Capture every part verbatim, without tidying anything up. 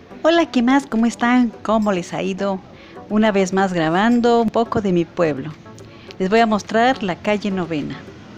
Hola, ¿qué más? ¿Cómo están? ¿Cómo les ha ido? Una vez más grabando un poco de mi pueblo. Les voy a mostrar la calle Novena.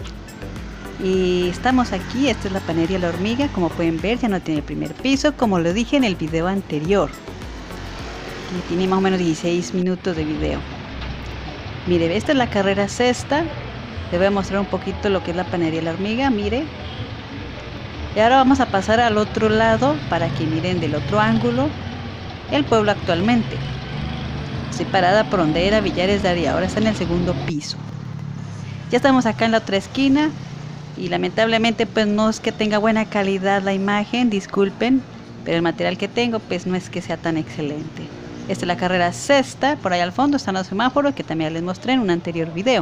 Y estamos aquí, esta es la panadería La Hormiga, como pueden ver ya no tiene el primer piso, como lo dije en el video anterior. Que tiene más o menos dieciséis minutos de video. Mire, esta es la carrera sexta. Les voy a mostrar un poquito lo que es la panadería La Hormiga, mire. Y ahora vamos a pasar al otro lado para que miren del otro ángulo el pueblo actualmente. Estoy parada por donde era Villares de Aria, ahora está en el segundo piso. Ya estamos acá en la otra esquina y lamentablemente pues no es que tenga buena calidad la imagen, disculpen, pero el material que tengo pues no es que sea tan excelente. Esta es la carrera sexta, por ahí al fondo están los semáforos que también les mostré en un anterior video.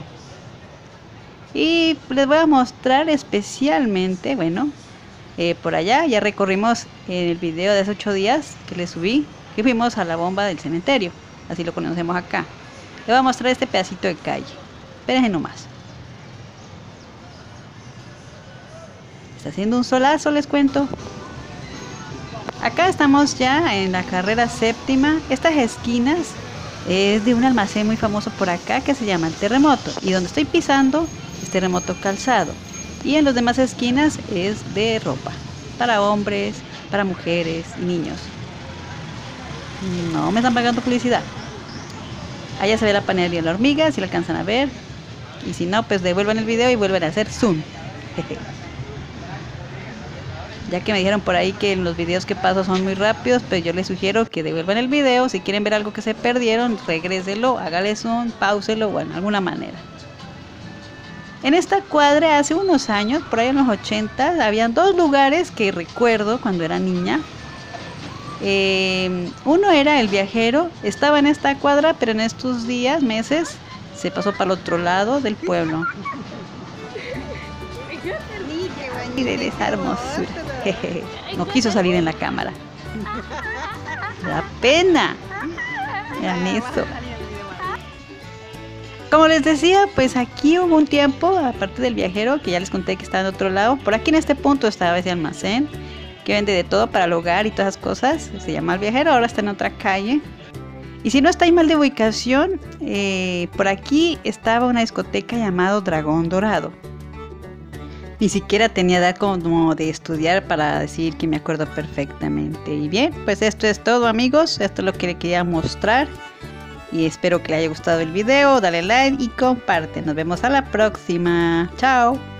Y les voy a mostrar especialmente, bueno, Eh, por allá ya recorrimos en el video de hace ocho días que les subí, que fuimos a la bomba del cementerio, así lo conocemos acá. Les voy a mostrar este pedacito de calle, espérense nomás. Está haciendo un solazo, les cuento. Acá estamos ya en la carrera séptima. Estas esquinas es de un almacén muy famoso por acá que se llama El Terremoto, y donde estoy pisando es Terremoto Calzado. Y en las demás esquinas es de ropa, para hombres, para mujeres y niños. No me están pagando publicidad. Allá se ve la panadería La Hormiga, si la alcanzan a ver. Y si no, pues devuelvan el video y vuelven a hacer zoom. Ya que me dijeron por ahí que los videos que paso son muy rápidos, pues yo les sugiero que devuelvan el video. Si quieren ver algo que se perdieron, regréselo, hágale zoom, pauselo o en alguna manera. En esta cuadra hace unos años, por ahí en los ochenta, habían dos lugares que recuerdo cuando era niña. Eh, uno era El Viajero, estaba en esta cuadra, pero en estos días, meses, se pasó para el otro lado del pueblo. Miren esa hermosura. No quiso salir en la cámara. Da pena. Vean eso. Como les decía, pues aquí hubo un tiempo, aparte del Viajero, que ya les conté que estaba en otro lado, por aquí en este punto estaba ese almacén, que vende de todo para el hogar y todas esas cosas, se llama El Viajero, ahora está en otra calle. Y si no estáis mal de ubicación, eh, por aquí estaba una discoteca llamada Dragón Dorado. Ni siquiera tenía edad como de estudiar para decir que me acuerdo perfectamente. Y bien, pues esto es todo, amigos, esto es lo que les quería mostrar. Y espero que les haya gustado el video, dale like y comparte. Nos vemos a la próxima. Chao.